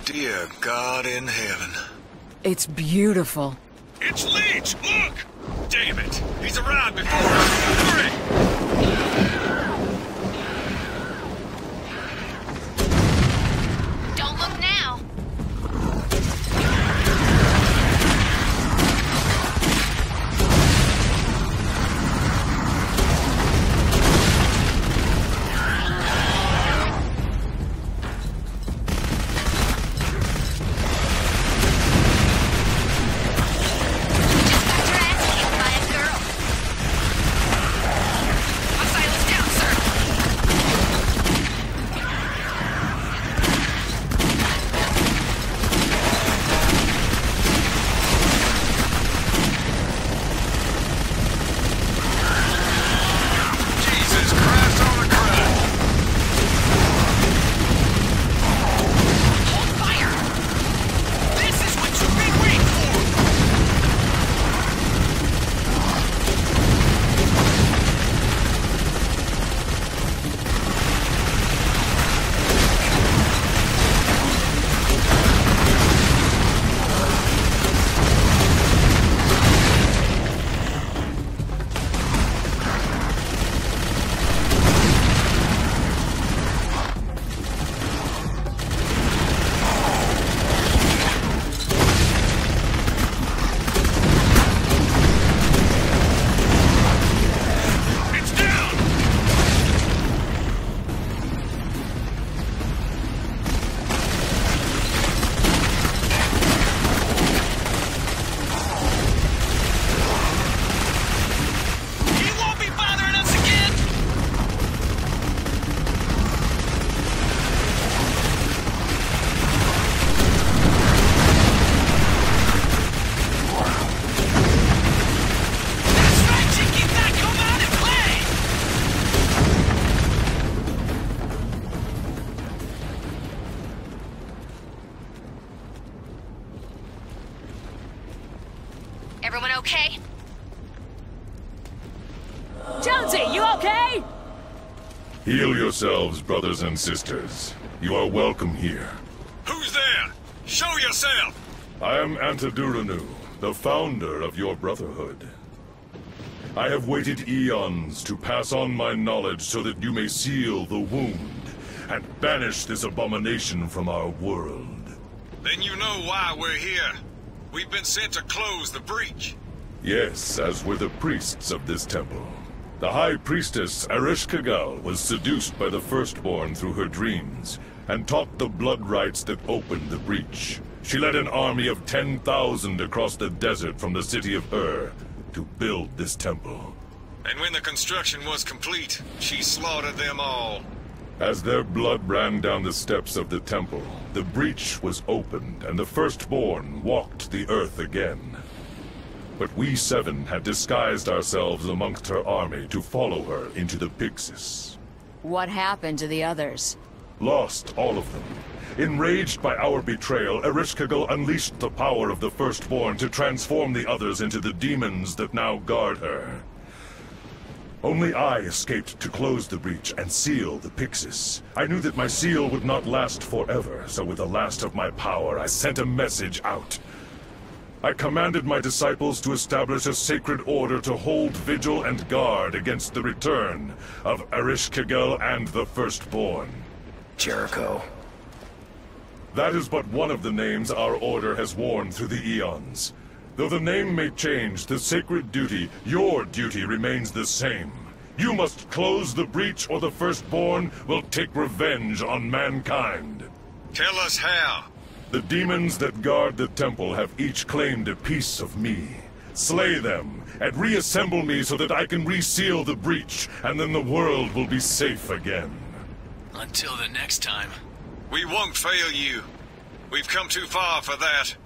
Dear God in heaven. It's beautiful. It's Leech! Look! Damn it! He's around before us! Hurry! Don't look now! Everyone okay? Jonesy, you okay? Heal yourselves, brothers and sisters. You are welcome here. Who's there? Show yourself! I am Antiduranu, the founder of your brotherhood. I have waited eons to pass on my knowledge so that you may seal the wound and banish this abomination from our world. Then you know why we're here. We've been sent to close the breach. Yes, as were the priests of this temple. The High Priestess Ereshkigal was seduced by the Firstborn through her dreams, and taught the blood rites that opened the breach. She led an army of 10,000 across the desert from the city of Ur to build this temple. And when the construction was complete, she slaughtered them all. As their blood ran down the steps of the temple, the breach was opened and the Firstborn walked the earth again. But we seven had disguised ourselves amongst her army to follow her into the Pyxis. What happened to the others? Lost all of them. Enraged by our betrayal, Ereshkigal unleashed the power of the Firstborn to transform the others into the demons that now guard her. Only I escaped to close the breach and seal the Pyxis. I knew that my seal would not last forever, so with the last of my power, I sent a message out. I commanded my disciples to establish a sacred order to hold vigil and guard against the return of Ereshkigal and the Firstborn. Jericho. That is but one of the names our order has worn through the eons. Though the name may change, the sacred duty, your duty, remains the same. You must close the breach or the Firstborn will take revenge on mankind. Tell us how. The demons that guard the temple have each claimed a piece of me. Slay them, and reassemble me so that I can reseal the breach, and then the world will be safe again. Until the next time. We won't fail you. We've come too far for that.